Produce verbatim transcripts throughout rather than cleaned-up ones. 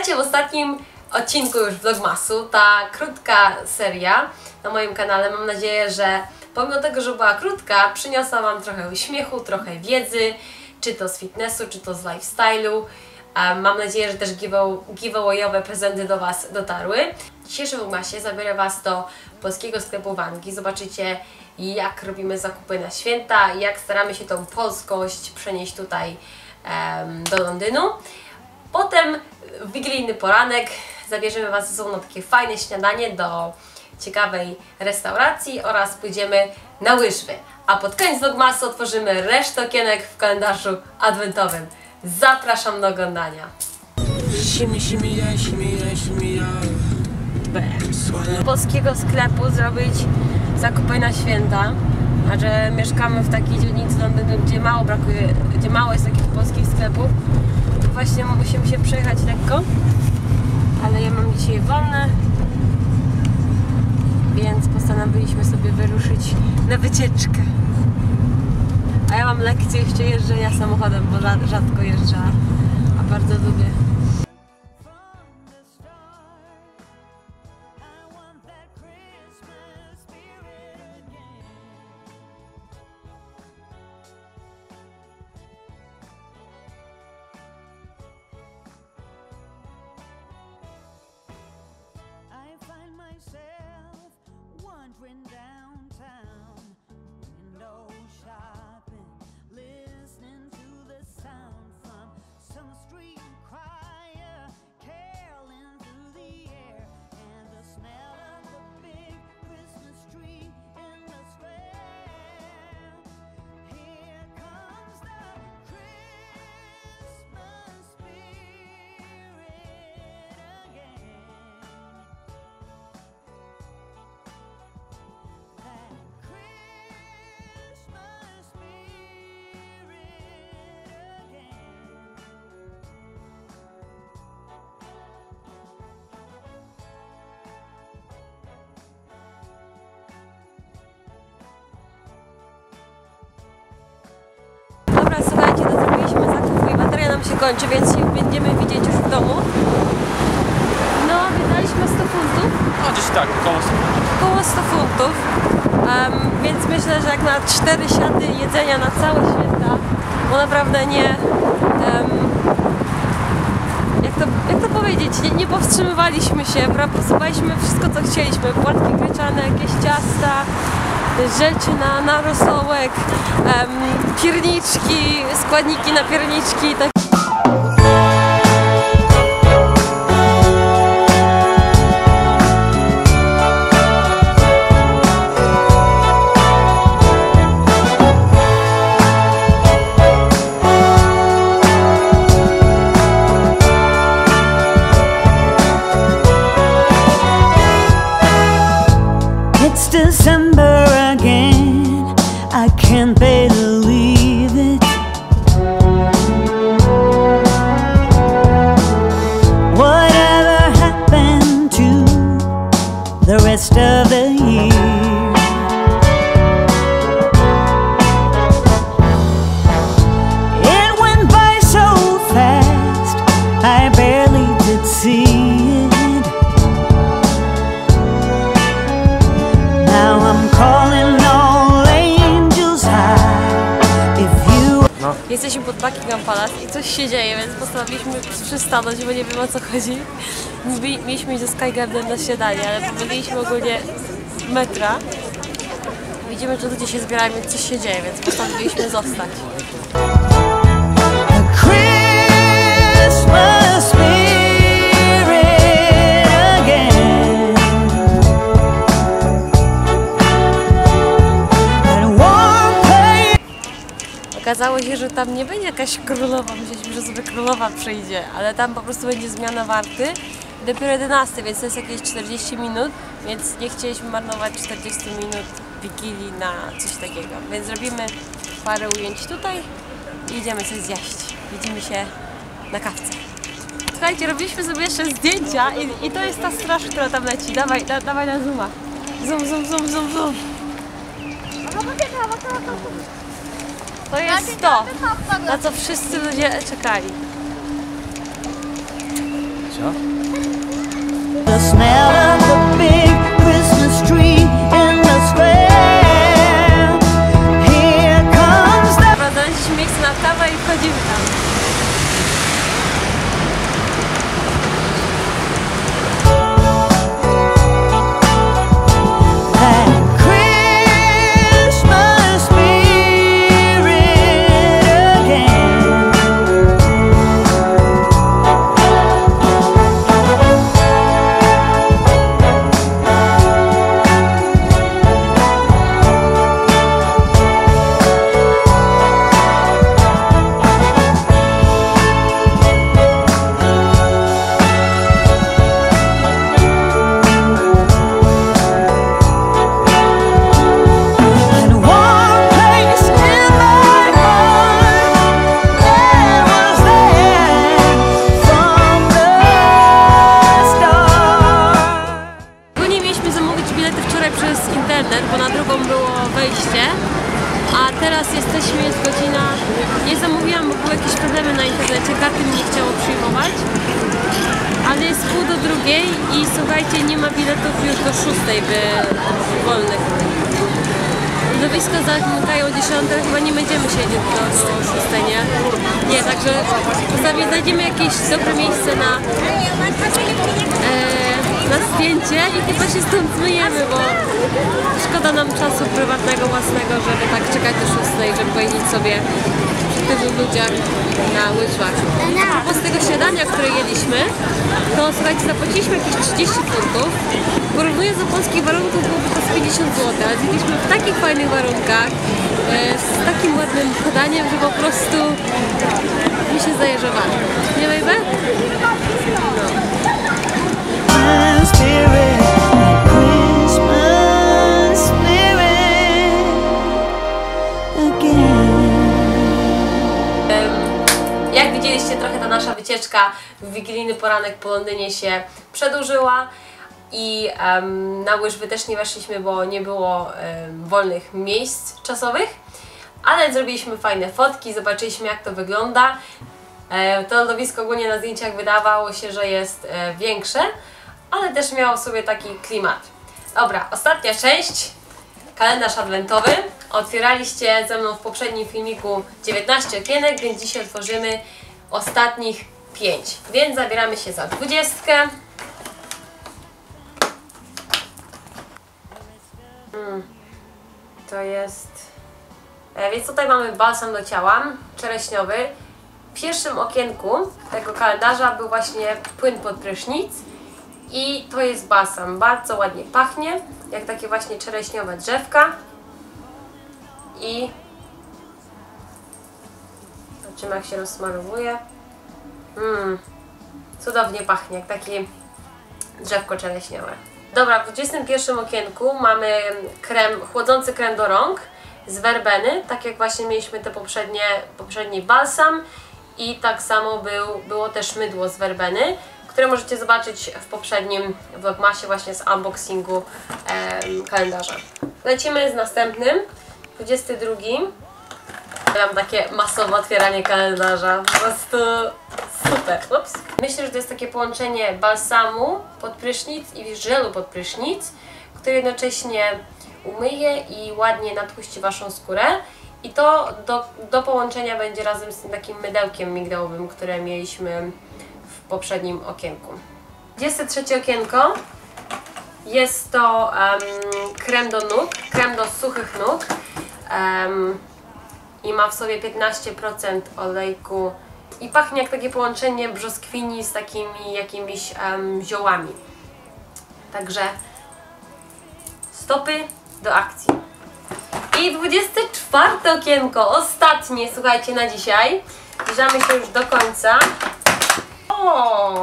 Witajcie w ostatnim odcinku już Vlogmasu. Ta krótka seria na moim kanale, mam nadzieję, że pomimo tego, że była krótka, przyniosła Wam trochę uśmiechu, trochę wiedzy, czy to z fitnessu, czy to z lifestyle'u. Mam nadzieję, że też giveawayowe prezenty do Was dotarły. W dzisiejszym Vlogmasie zabiorę Was do polskiego sklepu Wangi. Zobaczycie, jak robimy zakupy na święta, jak staramy się tą polskość przenieść tutaj um, do Londynu. Potem w wigilijny poranek zabierzemy Was ze sobą na takie fajne śniadanie do ciekawej restauracji oraz pójdziemy na łyżwy. A pod koniec Vlogmasu otworzymy resztę okienek w kalendarzu adwentowym. Zapraszam do oglądania. Z polskiego sklepu zrobić zakupy na święta, a że mieszkamy w takiej dzielnicy Londynu, gdzie mało brakuje, gdzie mało jest takich polskich sklepów, to właśnie musimy się przejechać lekko, ale ja mam dzisiaj wolne, więc postanowiliśmy sobie wyruszyć na wycieczkę. A ja mam lekcję jeszcze jeżdżenia samochodem, bo rzadko jeżdżę, a bardzo lubię. Dobra, słuchajcie, to zrobiliśmy zakup i bateria nam się kończy, więc się będziemy widzieć już w domu. No, wydaliśmy sto funtów. No gdzieś tak, około sto funtów. Około sto funtów. Um, więc myślę, że jak na cztery siady jedzenia na całe święta, bo naprawdę nie... Um, jak, to, jak to powiedzieć? Nie, nie powstrzymywaliśmy się, posypaliśmy wszystko, co chcieliśmy. Płatki gryczane, jakieś ciasta, rzeczy na, na rosołek, um, pierniczki, składniki na pierniczki. Tak. It's December again, I can't believe it. Whatever happened to the rest of the year? It went by so fast, I barely did see it. Now I'm calling all angels high. If you... No. Jesteśmy pod Buckingham Palace i coś się dzieje, więc postanowiliśmy przystanąć, bo nie wiem, o co chodzi. Mieliśmy iść do Sky Garden na śniadanie, ale pomyliliśmy ogólnie metra. Widzimy, że ludzie się zbierają, więc coś się dzieje, więc postanowiliśmy zostać. Christmas spirit again. Okazało się, że tam nie będzie jakaś królowa, myśleliśmy, że sobie królowa przyjdzie, ale tam po prostu będzie zmiana warty. Dopiero jedenaście, więc to jest jakieś czterdzieści minut, więc nie chcieliśmy marnować czterdzieści minut wigilii na coś takiego. Więc zrobimy parę ujęć tutaj i idziemy coś zjeść. Widzimy się na kawce. Słuchajcie, robiliśmy sobie jeszcze zdjęcia i, i to jest ta straż, która tam leci. Dawaj, da, dawaj na zooma. Zoom, zoom, zoom, zoom, zoom. To jest to, na co wszyscy ludzie czekali. zdjęcia. The smell of the big Christmas tree in the square. Here comes the... Znaleźliśmy miejsce na kawę i wchodzimy tam. Bo na drugą było wejście, a teraz jesteśmy, jest godzina, nie zamówiłam, bo były jakieś problemy na internecie, karty mi nie chciało przyjmować, ale jest pół do drugiej i słuchajcie, nie ma biletów już do szóstej by wolnych. Lodowisko zamykają o dziesiątej, chyba nie będziemy siedzieć do, do szóstej, nie? Nie, także czasami znajdziemy jakieś dobre miejsce na, e, na zdjęcie i chyba się stąd zmyjemy, bo szkoda nam czasu prywatnego, własnego, żeby tak czekać do szóstej, żeby pojeździć sobie przy tylu ludziach na łyżwach. A propos tego śniadania, które jedliśmy, to słuchajcie, zapłaciliśmy jakieś trzydzieści funtów. Porównując do polskich warunków byłoby to z pięćdziesiąt złotych, ale zjedliśmy w takich fajnych warunkach, z takim ładnym podaniem, że po prostu mi się zdaje, że warto. Nie, baby? No. Jak widzieliście, trochę ta nasza wycieczka w wigilijny poranek po Londynie się przedłużyła i um, na łyżwy też nie weszliśmy, bo nie było um, wolnych miejsc czasowych, ale zrobiliśmy fajne fotki, zobaczyliśmy jak to wygląda. E, to lodowisko ogólnie na zdjęciach wydawało się, że jest e, większe, ale też miało w sobie taki klimat. Dobra, ostatnia część, kalendarz adwentowy. Otwieraliście ze mną w poprzednim filmiku dziewiętnaście okienek, więc dzisiaj otworzymy ostatnich pięć. Więc zabieramy się za dwudziestkę. Hmm. To jest... E, więc tutaj mamy balsam do ciała, czereśniowy. W pierwszym okienku tego kalendarza był właśnie płyn pod prysznic. I to jest balsam. Bardzo ładnie pachnie, jak takie właśnie czereśniowe drzewka. I zobaczymy jak się rozsmarowuje. Mmm, cudownie pachnie, jak takie drzewko czereśniowe. Dobra, w dwudziestym pierwszym okienku mamy krem, chłodzący krem do rąk z werbeny, tak jak właśnie mieliśmy te poprzednie, poprzedni balsam i tak samo był, było też mydło z werbeny, które możecie zobaczyć w poprzednim vlogmasie właśnie z unboxingu em, kalendarza. Lecimy z następnym. dwudziesty drugi. Mam takie masowe otwieranie kalendarza, po prostu super. Ups. Myślę, że to jest takie połączenie balsamu pod prysznic i żelu pod prysznic, który jednocześnie umyje i ładnie natłuści waszą skórę. I to do, do połączenia będzie razem z tym takim mydełkiem migdałowym, które mieliśmy w poprzednim okienku. dwudzieste trzecie okienko. Jest to um, krem do nóg, krem do suchych nóg. Um, i ma w sobie piętnaście procent olejku i pachnie jak takie połączenie brzoskwini z takimi jakimiś um, ziołami. Także stopy do akcji. I dwudzieste czwarte okienko, ostatnie, słuchajcie, na dzisiaj. Zbliżamy się już do końca. O!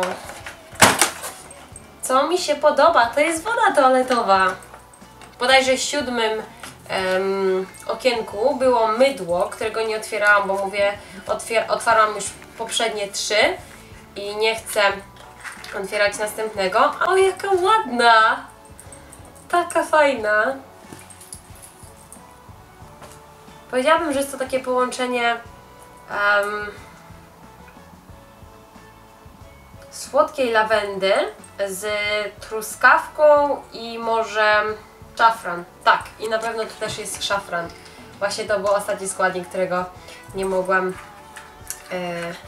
Co mi się podoba, to jest woda toaletowa. Bodajże w siódmym um, okienku było mydło, którego nie otwierałam, bo mówię, otwier otwarłam już poprzednie trzy i nie chcę otwierać następnego. O, jaka ładna! Taka fajna. Powiedziałabym, że jest to takie połączenie um, słodkiej lawendy z truskawką i może szafran. Tak, i na pewno tu też jest szafran. Właśnie to był ostatni składnik, którego nie mogłam yy,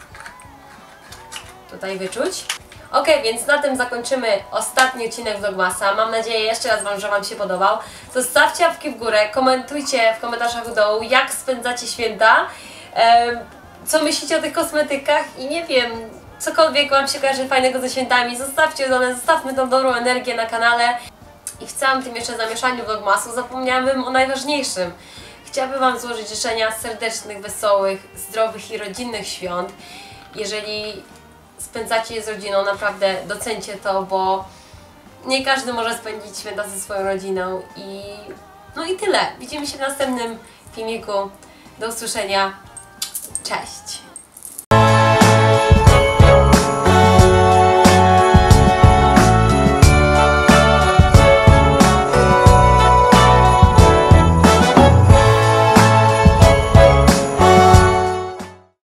tutaj wyczuć. Ok, więc na tym zakończymy ostatni odcinek Vlogmasa. Mam nadzieję jeszcze raz Wam, że Wam się podobał. Zostawcie łapki w górę, komentujcie w komentarzach u dołu, jak spędzacie święta, e, co myślicie o tych kosmetykach i nie wiem, cokolwiek Wam się kojarzy fajnego ze świętami. Zostawcie dole, zostawmy tą dobrą energię na kanale. I w całym tym jeszcze zamieszaniu Vlogmasu zapomniałabym o najważniejszym. Chciałabym Wam złożyć życzenia serdecznych, wesołych, zdrowych i rodzinnych świąt. Jeżeli spędzacie je z rodziną, naprawdę docencie to, bo nie każdy może spędzić święta ze swoją rodziną i no i tyle. Widzimy się w następnym filmiku. Do usłyszenia. Cześć!